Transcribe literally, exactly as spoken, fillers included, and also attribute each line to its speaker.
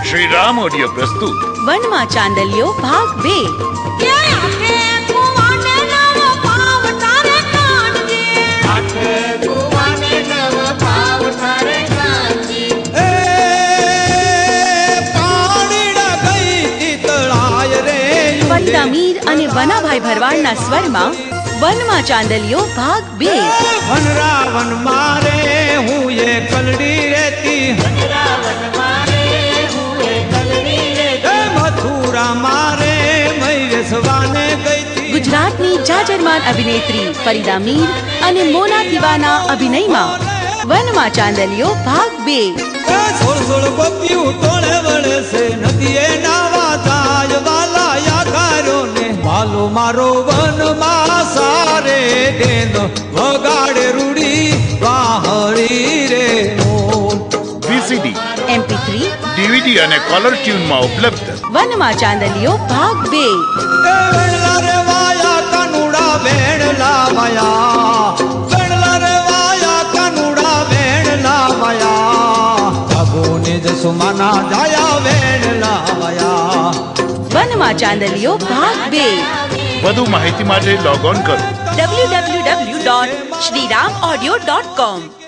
Speaker 1: Shri Ram audio प्रस्तुत
Speaker 2: वनमा चांदलियो भाग बे। फरीदा मीर અને વનાભાઈ ભરવાડના સ્વરમાં વનમાં ચાંદલિયો ભાગ બે।
Speaker 3: વનરા વન મારે હું એ કલડી રહેતી, વનરા વન મારે હું એ કલડી રહેતી, મથુરા મારે મૈરસવાને ગઈતી।
Speaker 2: ગુજરાતની જાજરમાન અભિનેત્રી ફરીદા મીર અને મોના દિવાના અભિનયમાં વનમાં ચાંદલિયો ભાગ બે।
Speaker 3: સોળ સોળ ગોપીઓ ટોળે વળે છે, નદીએ નાવા જાય વાલા યાગારો ને, વાલો મારો વનમાં સારે દેન વગાડે રૂડી વાહળી રે મોલ।
Speaker 1: VCD,
Speaker 2: M P three,
Speaker 1: DVD અને કોલર ટ્યુનમાં ઉપલબ્ધ।
Speaker 2: વનમાં ચાંદલિયો ભાગ બે।
Speaker 3: વેણલા રે વાયા કાનુડા વેણલા વાયા, વેણલા રે વાયા કાનુડા વેણલા વાયા, જાગોને જસુમાના જાયા વેણલા વાયા।
Speaker 2: વનમાં ચાંદલિયો ભાગ બે।
Speaker 1: વધુ માહિતી માટે લોગ ઓન કરો
Speaker 2: W W W dot Shriram audio dot કોમ।